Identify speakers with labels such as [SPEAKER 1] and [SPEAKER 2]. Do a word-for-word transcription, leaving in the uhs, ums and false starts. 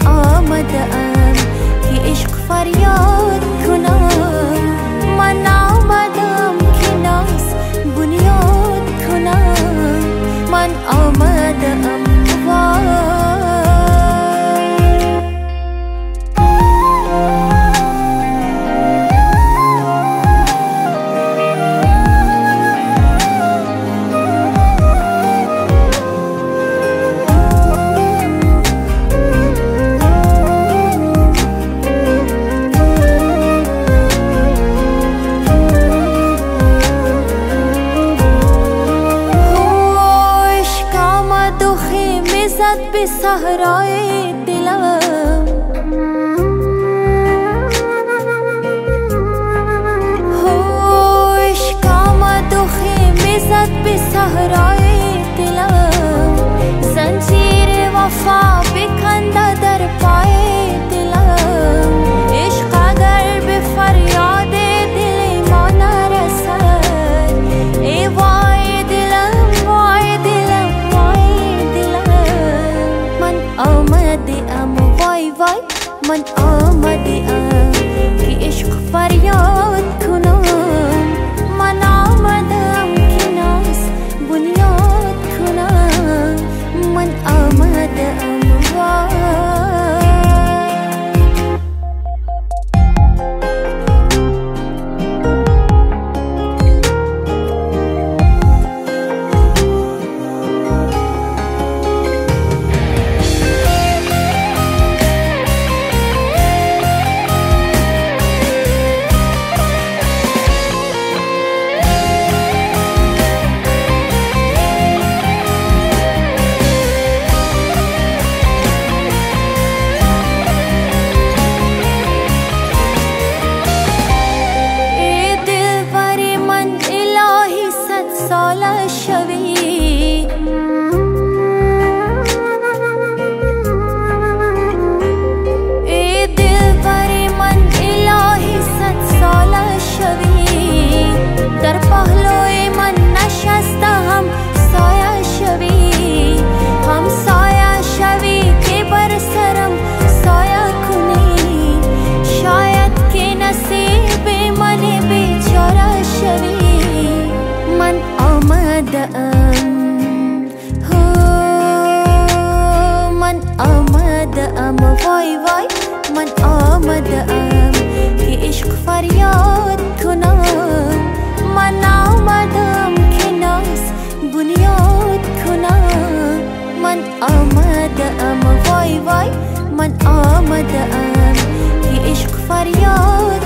[SPEAKER 1] آمدم که عشق فریاد کنم. من آمدم که ناز بنیاد کنم. من آمدم به صحرای دلم. عشق آمد و خیمه زد به صحرای دلم. زنجیر وفا بکنده در پای دلم. عشق اگر به فریاد دل ما نرسد، ای وای دلم وای دلم وای دلم. آمده ام وای وای من آمده ام که عشق فریاد کنم. من آمدم که ناز بنیاد کنم. من آمده ام وای. ساله شوی ای دلبر من الهی صد ساله شوی. در پهلوی من نشسته هم سایه شوی. هم سایه شوی که بر سرم سایه کنی. شاید که نصیب من بیچاره شوی. من آمدم من آمدم وای وای من آمدم که عشق فریاد کنم. من آمدم که ناز بنیاد کنم. من آمدم وای وای من آمدم که عشق فریاد